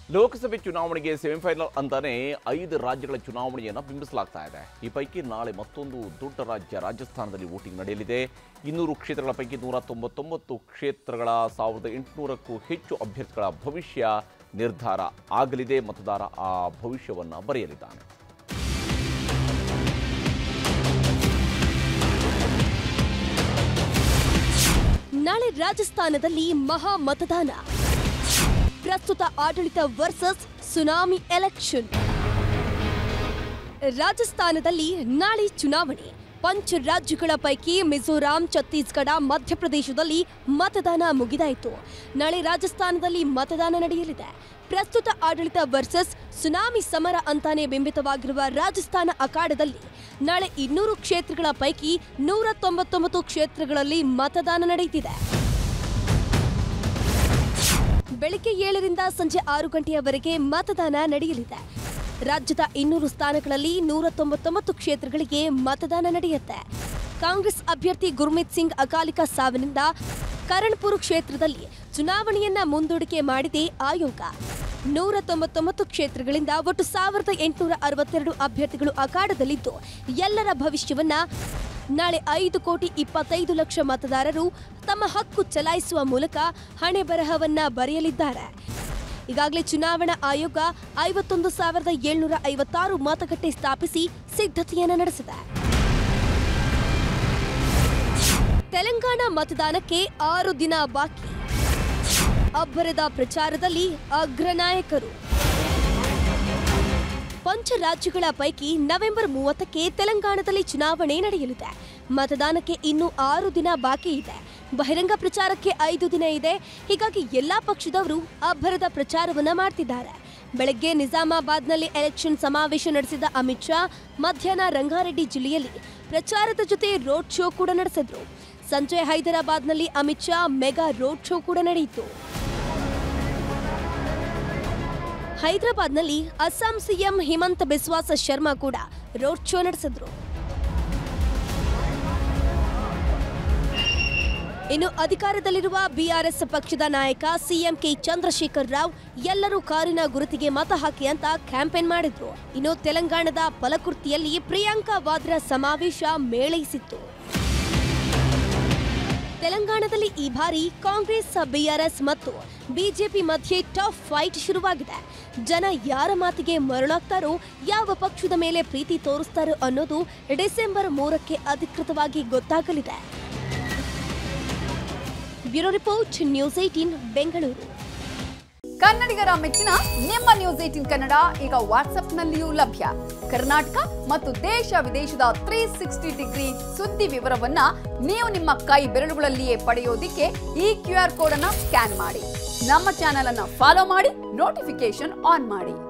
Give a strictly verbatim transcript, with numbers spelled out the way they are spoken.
ಲೋಕಸಭೆ ಚುನಾವಣೆಗೆ ಸೆಮಿಫೈನಲ್ ಅಂತಾನೆ ಐದು ರಾಜ್ಯಗಳ ಚುನಾವಣೆಯನ್ನು ಬಿಂಬಿಸಲಾಗ್ತಾ ಇದೆ. ಈ ಪೈಕಿ ನಾಳೆ ಮತ್ತೊಂದು ದೊಡ್ಡ ರಾಜ್ಯ ರಾಜಸ್ಥಾನದಲ್ಲಿ ವೋಟಿಂಗ್ ನಡೆಯಲಿದೆ. ಇನ್ನೂರು ಕ್ಷೇತ್ರಗಳ ಪೈಕಿ ನೂರ ತೊಂಬತ್ತೊಂಬತ್ತು ಕ್ಷೇತ್ರಗಳ ಸಾವಿರದ ಎಂಟುನೂರಕ್ಕೂ ಹೆಚ್ಚು ಅಭ್ಯರ್ಥಿಗಳ ಭವಿಷ್ಯ ನಿರ್ಧಾರ ಆಗಲಿದೆ. ಮತದಾರ ಆ ಭವಿಷ್ಯವನ್ನು ಬರೆಯಲಿದ್ದಾನೆ. ನಾಳೆ ರಾಜಸ್ಥಾನದಲ್ಲಿ ಮಹಾ ಮತದಾನ. ಪ್ರಸ್ತುತ ಆಡಳಿತ ವರ್ಸಸ್ ಸುನಾಮಿ ಎಲೆಕ್ಷನ್. ರಾಜಸ್ಥಾನದಲ್ಲಿ ನಾಳೆ ಚುನಾವಣೆ. ಪಂಚ ರಾಜ್ಯಗಳ ಪೈಕಿ ಮಿಜೋರಾಂ, ಛತ್ತೀಸ್ಗಢ, ಮಧ್ಯಪ್ರದೇಶದಲ್ಲಿ ಮತದಾನ ಮುಗಿದಾಯಿತು. ನಾಳೆ ರಾಜಸ್ಥಾನದಲ್ಲಿ ಮತದಾನ ನಡೆಯಲಿದೆ. ಪ್ರಸ್ತುತ ಆಡಳಿತ ವರ್ಸಸ್ ಸುನಾಮಿ ಸಮರ ಅಂತಾನೆ ಬಿಂಬಿತವಾಗಿರುವ ರಾಜಸ್ಥಾನ ಅಖಾಡದಲ್ಲಿ ನಾಳೆ ಇನ್ನೂರು ಕ್ಷೇತ್ರಗಳ ಪೈಕಿ ನೂರ ತೊಂಬತ್ತೊಂಬತ್ತು ಕ್ಷೇತ್ರಗಳಲ್ಲಿ ಮತದಾನ ನಡೆಯುತ್ತಿದೆ. ಬೆಳಗ್ಗೆ ಏಳರಿಂದ ಸಂಜೆ ಆರು ಗಂಟೆಯವರೆಗೆ ಮತದಾನ ನಡೆಯಲಿದೆ. ರಾಜ್ಯದ ಇನ್ನೂರು ಸ್ಥಾನಗಳಲ್ಲಿ ನೂರ ತೊಂಬತ್ತೊಂಬತ್ತು ಕ್ಷೇತ್ರಗಳಿಗೆ ಮತದಾನ ನಡೆಯುತ್ತೆ. ಕಾಂಗ್ರೆಸ್ ಅಭ್ಯರ್ಥಿ ಗುರ್ಮಿತ್ ಸಿಂಗ್ ಅಕಾಲಿಕ ಸಾವಿನಿಂದ ಕರಣಪುರ ಕ್ಷೇತ್ರದಲ್ಲಿ ಚುನಾವಣೆಯನ್ನ ಮುಂದೂಡಿಕೆ ಮಾಡಿದೆ ಆಯೋಗ. ನೂರ ತೊಂಬತ್ತೊಂಬತ್ತು ಕ್ಷೇತ್ರಗಳಿಂದ ಒಟ್ಟು ಸಾವಿರದ ಎಂಟುನೂರ ಅರವತ್ತೆರಡು ಅಭ್ಯರ್ಥಿಗಳು ಅಖಾಡದಲ್ಲಿದ್ದು ಎಲ್ಲರ ಭವಿಷ್ಯವನ್ನ ನಾಳೆ ಐದು ಕೋಟಿ ಇಪ್ಪತ್ತೈದು ಲಕ್ಷ ಮತದಾರರು ತಮ್ಮ ಹಕ್ಕು ಚಲಾಯಿಸುವ ಮೂಲಕ ಹಣೆ ಬರಹವನ್ನ ಬರೆಯಲಿದ್ದಾರೆ. ಈಗಾಗಲೇ ಚುನಾವಣಾ ಆಯೋಗ ಐವತ್ತೊಂದು ಸಾವಿರದ ಏಳ್ನೂರ ಐವತ್ತಾರು ಮತಗಟ್ಟೆ ಸ್ಥಾಪಿಸಿ ಸಿದ್ಧತೆಯನ್ನು ನಡೆಸಿದೆ. ತೆಲಂಗಾಣ ಮತದಾನಕ್ಕೆ ಆರು ದಿನ ಬಾಕಿ. ಅಬ್ಬರದ ಪ್ರಚಾರದಲ್ಲಿ ಅಗ್ರನಾಯಕರು. ಪಂಚ ರಾಜ್ಯಗಳ ಪೈಕಿ ನವೆಂಬರ್ ಮೂವತ್ತಕ್ಕೆ ತೆಲಂಗಾಣದಲ್ಲಿ ಚುನಾವಣೆ ನಡೆಯಲಿದೆ. ಮತದಾನಕ್ಕೆ ಇನ್ನೂ ಆರು ದಿನ ಬಾಕಿ ಇದೆ. ಬಹಿರಂಗ ಪ್ರಚಾರಕ್ಕೆ ಐದು ದಿನ ಇದೆ. ಹೀಗಾಗಿ ಎಲ್ಲಾ ಪಕ್ಷದವರು ಅಬ್ಬರದ ಪ್ರಚಾರವನ್ನ ಮಾಡ್ತಿದ್ದಾರೆ. ಬೆಳಗ್ಗೆ ನಿಜಾಮಾಬಾದ್ನಲ್ಲಿ ಎಲೆಕ್ಷನ್ ಸಮಾವೇಶ ನಡೆಸಿದ ಅಮಿತ್ ಶಾ ಮಧ್ಯಾಹ್ನ ರಂಗಾರೆಡ್ಡಿ ಜಿಲ್ಲೆಯಲ್ಲಿ ಪ್ರಚಾರದ ಜೊತೆ ರೋಡ್ ಶೋ ಕೂಡ ನಡೆಸಿದ್ರು. ಸಂಜೆ ಹೈದರಾಬಾದ್ನಲ್ಲಿ Amit Shah mega road show ಕೂಡ ನಡೆಯಿತು. ಹೈದರಾಬಾದ್ನಲ್ಲಿ ಅಸ್ಸಾಂ ಸಿಎಂ ಹಿಮಂತ ಬಿಸ್ವಾಸ ಶರ್ಮಾ ಕೂಡ ರೋಡ್ ಶೋ ನಡೆಸಿದ್ರು. ಇನ್ನು ಅಧಿಕಾರದಲ್ಲಿರುವ ಬಿಆರ್ಎಸ್ ಪಕ್ಷದ ನಾಯಕ ಸಿಎಂ ಕೆ ಚಂದ್ರಶೇಖರ್ ರಾವ್ ಎಲ್ಲರೂ ಕಾರಿನ ಗುರುತಿಗೆ ಮತ ಹಾಕಿ ಅಂತ ಕ್ಯಾಂಪೇನ್ ಮಾಡಿದ್ರು. ಇನ್ನು ತೆಲಂಗಾಣದ ಪಲಕುರ್ತಿಯಲ್ಲಿ ಪ್ರಿಯಾಂಕಾ ವಾದ್ರಾ ಸಮಾವೇಶ ಮೇಳೈಸಿತ್ತು. ತೆಲಂಗಾಣದಲ್ಲಿ ಈ ಬಾರಿ ಕಾಂಗ್ರೆಸ್, ಬಿಆರ್ಎಸ್ ಮತ್ತು ಬಿಜೆಪಿ ಮಧ್ಯೆ ಟಫ್ ಫೈಟ್ ಶುರುವಾಗಿದೆ. ಜನ ಯಾರ ಮಾತಿಗೆ ಮರಳಾಗ್ತಾರೋ, ಯಾವ ಪಕ್ಷದ ಮೇಲೆ ಪ್ರೀತಿ ತೋರಿಸ್ತಾರೋ ಅನ್ನೋದು ಡಿಸೆಂಬರ್ ಮೂರಕ್ಕೆ ಅಧಿಕೃತವಾಗಿ ಗೊತ್ತಾಗಲಿದೆ. Bureau report, news eighteen Bengaluru. ಕನ್ನಡಿಗರ ಮೆಚ್ಚಿನ ನಿಮ್ಮ ನ್ಯೂಸ್ ಏಟೀನ್ ಕನ್ನಡ ಈಗ ವಾಟ್ಸ್ಆಪ್ನಲ್ಲಿಯೂ ಲಭ್ಯ. ಕರ್ನಾಟಕ ಮತ್ತು ದೇಶ ವಿದೇಶದ ತ್ರೀ ಸಿಕ್ಸ್ಟಿ ಡಿಗ್ರಿ ಸುದ್ದಿ ವಿವರವನ್ನ ನೀವು ನಿಮ್ಮ ಕೈ ಬೆರಳುಗಳಲ್ಲಿಯೇ ಪಡೆಯೋದಿಕ್ಕೆ ಈ ಕ್ಯೂ ಆರ್ ಕೋಡ್ ಅನ್ನ ಸ್ಕ್ಯಾನ್ ಮಾಡಿ. ನಮ್ಮ ಚಾನೆಲ್ ಅನ್ನ ಫಾಲೋ ಮಾಡಿ, ನೋಟಿಫಿಕೇಶನ್ ಆನ್ ಮಾಡಿ.